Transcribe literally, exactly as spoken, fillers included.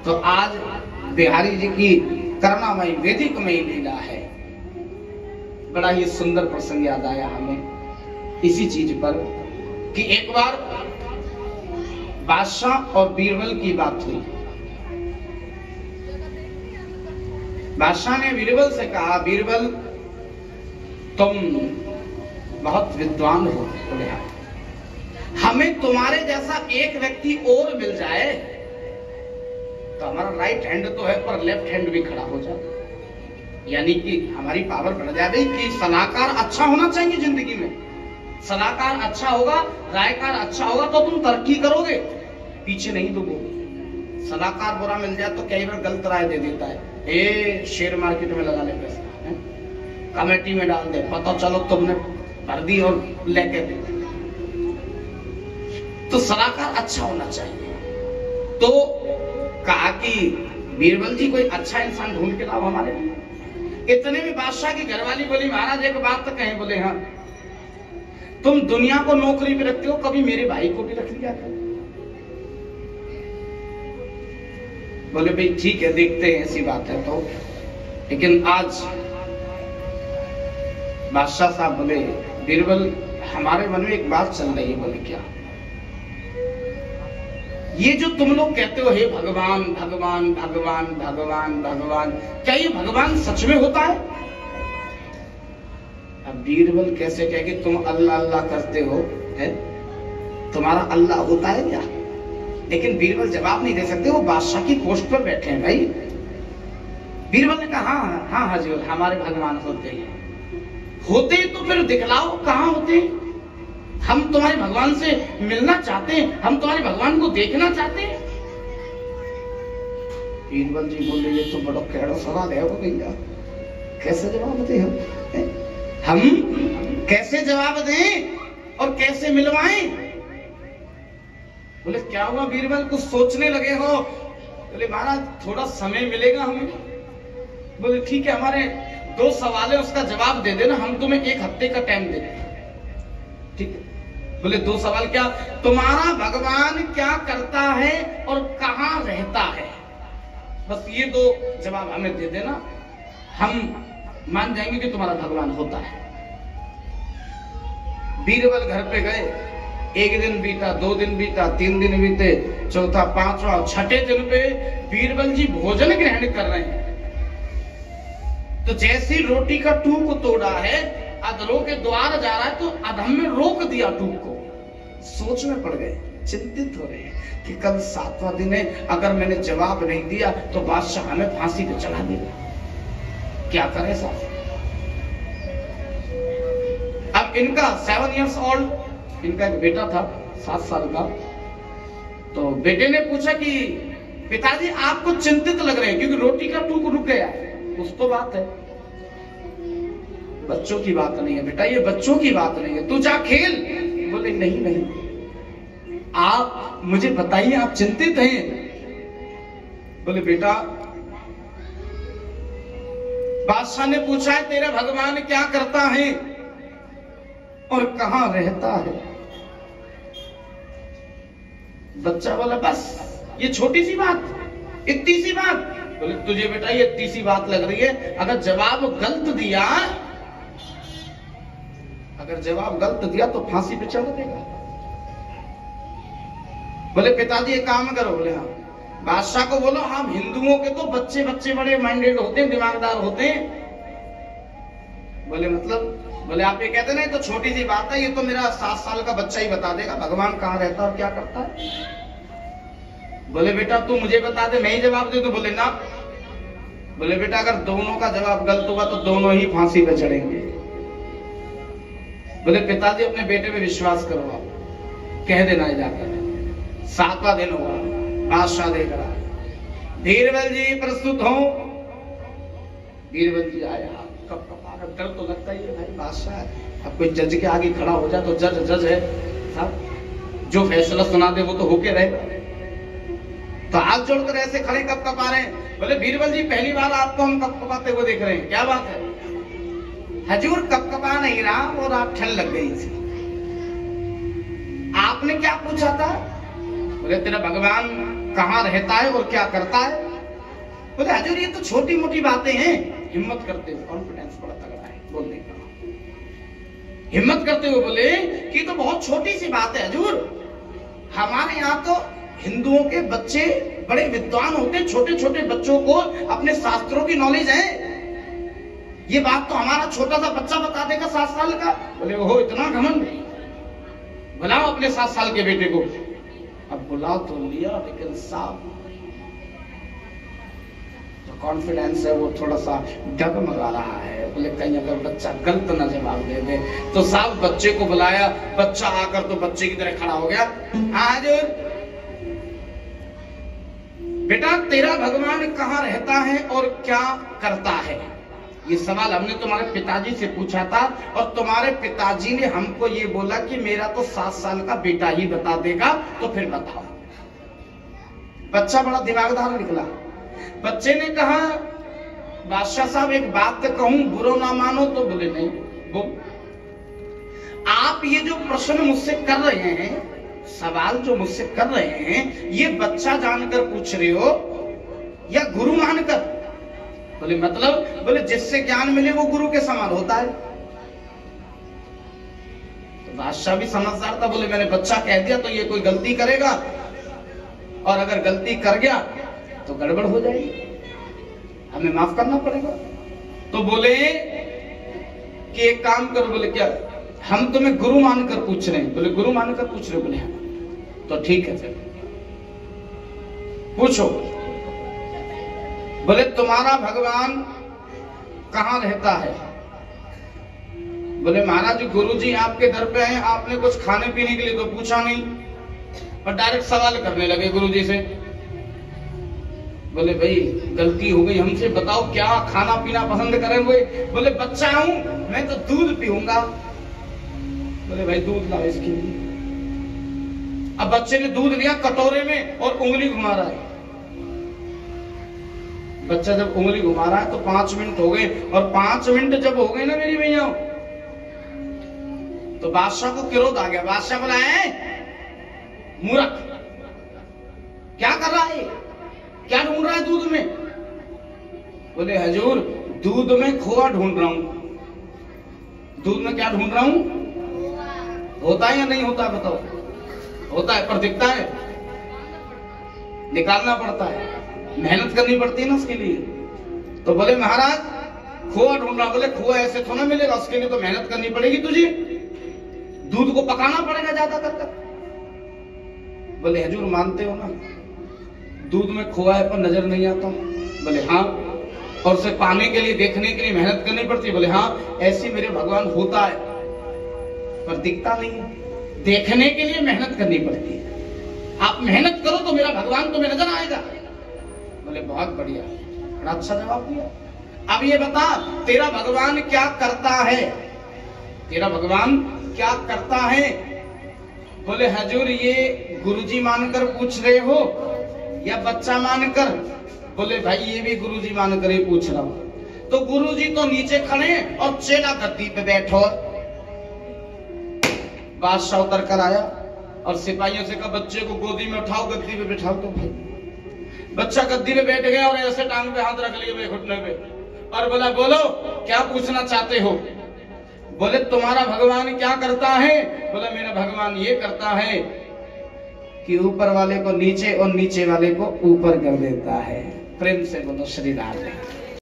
तो आज बिहारी जी की करुणामयी वैदिकमयी लीला है। बड़ा ही सुंदर प्रसंग याद आया हमें इसी चीज पर कि एक बार बादशाह और बीरबल की बात हुई। बादशाह ने बीरबल से कहा, बीरबल तुम बहुत विद्वान हो, बोले हाँ, हमें तुम्हारे जैसा एक व्यक्ति और मिल जाए तो हमारा राइट हैंड तो है पर लेफ्ट हैंड भी खड़ा हो जाए, यानी कि हमारी पावर बढ़ जाएगी। कि सलाहकार अच्छा होना चाहिए जिंदगी में, सलाहकार अच्छा होगा, रायकार अच्छा होगा तो तुम तरक्की करोगे, पीछे नहीं डूबोगे। सलाहकार बुरा मिल जाए तो कई बार गलत राय दे देता है, ए शेयर मार्केट में लगा ले पैसा, कमेटी में डाल दे, पता चलो तुमने भर दी और लेके दे। तो सलाहकार अच्छा होना चाहिए। तो कहा कि बीरबल जी कोई अच्छा इंसान ढूंढ के लाओ हमारे लिए। इतने में बादशाह की घरवाली बोली, महाराज एक बात तो कहें। बोले हाँ, तुम दुनिया को नौकरी पे रखते हो, कभी मेरे भाई को भी रख लिया करो। बोले भाई ठीक है, देखते हैं, ऐसी बात है तो। लेकिन आज बादशाह साहब बोले, बीरबल हमारे मन में एक बात चल रही है। बोले क्या? ये जो तुम लोग कहते हो हे भगवान भगवान भगवान भगवान भगवान, क्या ये भगवान सच में होता है? अब बीरबल कैसे कहे कि तुम अल्लाह अल्लाह करते हो, है? तुम्हारा अल्लाह होता है क्या? लेकिन बीरबल जवाब नहीं दे सकते, वो बादशाह की पोस्ट पर बैठे हैं भाई। बीरबल ने कहा हाँ हाँ हजूर, हमारे भगवान होते हैं। होते तो फिर दिखलाओ कहाँ होते? हम तुम्हारे भगवान से मिलना चाहते हैं, हम तुम्हारे भगवान को देखना चाहते हैं। बीरबल जी बोले, ये तो बड़ा कैड़ा सवाल है वो भैया, कैसे जवाब दें हम? हम कैसे जवाब दें और कैसे मिलवाएं? बोले क्या हुआ बीरबल, कुछ सोचने लगे हो? बोले महाराज थोड़ा समय मिलेगा हमें। बोले ठीक है, हमारे दो सवाल है, उसका जवाब दे देना, हम तुम्हें एक हफ्ते का टाइम देते हैं। ठीक है। बोले दो सवाल क्या? तुम्हारा भगवान क्या करता है और कहां रहता है, बस ये दो जवाब हमें दे देना, हम मान जाएंगे कि तुम्हारा भगवान होता है। बीरबल घर पे गए, एक दिन बीता, दो दिन बीता, तीन दिन बीते, चौथा, पांचवा, छठे दिन पे बीरबल जी भोजन ग्रहण कर रहे हैं। तो जैसी रोटी का टूक तोड़ा है, अधरों के द्वार जा रहा है तो अधम में रोक दिया टूक को। सोच में पड़ गए, चिंतित हो रहे हैं कि कल सातवां दिन है, अगर मैंने जवाब नहीं दिया तो बादशाह हमें फांसी पे चढ़ा देगा, क्या करें साहब? अब इनका सेवन इयर्स ओल्ड, इनका एक बेटा था सात साल का। तो बेटे ने पूछा कि पिताजी आपको चिंतित लग रहे हैं क्योंकि रोटी का टूक रुक गया है। कुछ तो बात है। बच्चों की बात नहीं है बेटा, ये बच्चों की बात नहीं है, तू जा खेल। बोले नहीं नहीं, आप मुझे बताइए, आप चिंतित हैं? बोले बेटा, बादशाह ने पूछा है तेरा भगवान क्या करता है और कहां रहता है। बच्चा बोला बस ये छोटी सी बात, इतनी सी बात। बोले तुझे बेटा ये इतनी सी बात लग रही है, अगर जवाब गलत दिया अगर जवाब गलत दिया तो फांसी पे चढ़ देगा। बोले पिताजी एक काम करो। बोले हाँ। बादशाह को बोलो, हम हिंदुओं के तो बच्चे बच्चे बड़े माइंडेड होते हैं, दिमागदार होते हैं। बोले मतलब? बोले आप ये कहते ना तो छोटी सी बात है, ये तो मेरा सात साल का बच्चा ही बता देगा भगवान कहाँ रहता और क्या करता है। बोले बेटा तू मुझे बता दे, मैं ही जवाब दे दूं? बोले ना। बोले बेटा अगर दोनों का जवाब गलत होगा तो दोनों ही फांसी पे चढ़ेंगे। बोले पिताजी अपने बेटे पे विश्वास करो, आप कह देना है जाकर। सातवां दिन हुआ, बादशाह देख रहा, बीरबल जी प्रस्तुत हो। बीरबल जी आया, कब कब आकर डर तो लगता ही है भाई, बादशाह है। अब कोई जज के आगे खड़ा हो जाए तो जज जज है साहब, जो फैसला सुना दे वो तो होके रहेगा। तो हाथ जोड़कर ऐसे खड़े कब कब आ रहे हैं। बोले बीरबल जी पहली बार आपको हम कब कपाते हुए देख रहे हैं, क्या बात है? हजूर कब कपा नहीं रहा और आप ठल लग गई थी। आपने क्या पूछा था? बोले तेरा भगवान कहाँ रहता है और क्या करता है। बोले हजूर ये तो छोटी मोटी बातें हैं। हिम्मत करते हुए, कॉन्फिडेंस बड़ा तगड़ा है बोलने का, हिम्मत करते हुए बोले कि तो बहुत छोटी सी बात है हजूर, हमारे यहाँ तो हिंदुओं के बच्चे बड़े विद्वान होते हैं, छोटे छोटे बच्चों को अपने शास्त्रों की नॉलेज है, ये बात तो हमारा छोटा सा बच्चा बता देगा सात साल का। बोले ओहो इतना घमंड, बुलाओ अपने सात साल के बेटे को। अब बुला तो लिया लेकिन साहब जो कॉन्फिडेंस है वो थोड़ा सा डगमगा रहा है। बोले कहीं अगर बच्चा गलत ना जवाब दे दे तो साहब बच्चे को बुलाया, बच्चा आकर तो बच्चे की तरह खड़ा हो गया। आज बेटा तेरा भगवान कहाँ रहता है और क्या करता है, ये सवाल हमने तुम्हारे पिताजी से पूछा था और तुम्हारे पिताजी ने हमको ये बोला कि मेरा तो सात साल का बेटा ही बता देगा, तो फिर बताओ। बच्चा बड़ा दिमागदार निकला। बच्चे ने कहा बादशाह साहब एक बात तो कहूं, बुरा ना मानो तो। बोले नहीं बोल। आप ये जो प्रश्न मुझसे कर रहे हैं, सवाल जो मुझसे कर रहे हैं, ये बच्चा जानकर पूछ रहे हो या गुरु मानकर? बोले मतलब? बोले जिससे ज्ञान मिले वो गुरु के समान होता है। तो बादशाह भी समझदार था। बोले मैंने बच्चा कह दिया तो ये कोई गलती करेगा, और अगर गलती कर गया तो गड़बड़ हो जाएगी, हमें माफ करना पड़ेगा। तो बोले कि एक काम करो। बोले क्या? हम तुम्हें गुरु मानकर पूछ रहे हैं। बोले गुरु मानकर पूछ रहे हो? बोले हाँ। तो ठीक है फिर पूछो। बोले तुम्हारा भगवान कहाँ रहता है? बोले महाराज गुरुजी आपके दर पे हैं, आपने कुछ खाने पीने के लिए तो पूछा नहीं, और डायरेक्ट सवाल करने लगे गुरुजी से। बोले भाई गलती हो गई हमसे, बताओ क्या खाना पीना पसंद करेंगे? बोले बच्चा हूं मैं तो दूध पीऊंगा। बोले भाई दूध लाओ इसके लिए। अब बच्चे ने दूध लिया कटोरे में और उंगली घुमा रहा है। बच्चा जब उंगली घुमा रहा है तो पांच मिनट हो गए, और पांच मिनट जब हो गए ना मेरी भैया, तो बादशाह को क्रोध आ गया। बादशाह बोला है मूर्ख, क्या कर रहा है, क्या ढूंढ रहा है दूध में? बोले हजूर दूध में खोआ ढूंढ रहा हूं। दूध में क्या ढूंढ रहा हूं? होता है या नहीं होता? बताओ। होता है पर दिखता है, निकालना पड़ता है, मेहनत करनी पड़ती है ना उसके लिए। तो बोले महाराज खोआ ढूंढ रहा। बोले खोआ ऐसे थोड़ा मिलेगा, उसके लिए तो मेहनत करनी पड़ेगी तुझे, दूध को पकाना पड़ेगा ज्यादा कर कर। बोले हजूर मानते हो ना दूध में खोआ है पर नजर नहीं आता? बोले हाँ। और उसे पाने के लिए देखने के लिए मेहनत करनी पड़ती है? बोले हाँ। ऐसी मेरे भगवान होता है पर दिखता नहीं है, देखने के लिए मेहनत करनी पड़ती है। आप मेहनत करो तो मेरा भगवान तुम्हें नजर आएगा। बोले बहुत बढ़िया, बड़ा अच्छा जवाब दिया। अब ये बता तेरा भगवान क्या करता है? तेरा भगवान क्या करता है? बोले हजूर ये गुरुजी मानकर पूछ रहे हो या बच्चा मानकर? बोले भाई ये भी गुरुजी मानकर ही पूछ रहा हूं। तो गुरुजी तो नीचे खड़े और चेला गद्दी पे बैठो। बादशाह उतर कर आया और सिपाहियों से कहा बच्चे को गोदी में उठाओ, गद्दी पे बिठाओ। तो भाई बच्चा गद्दी पे बैठ गया और ऐसे टांग पे हाथ रख लिए घुटने पे, और बोला बोलो क्या पूछना चाहते हो? बोले तुम्हारा भगवान क्या करता है? बोला मेरा भगवान ये करता है कि ऊपर वाले को नीचे और नीचे वाले को ऊपर कर देता है। प्रेम से बोलो श्री राम।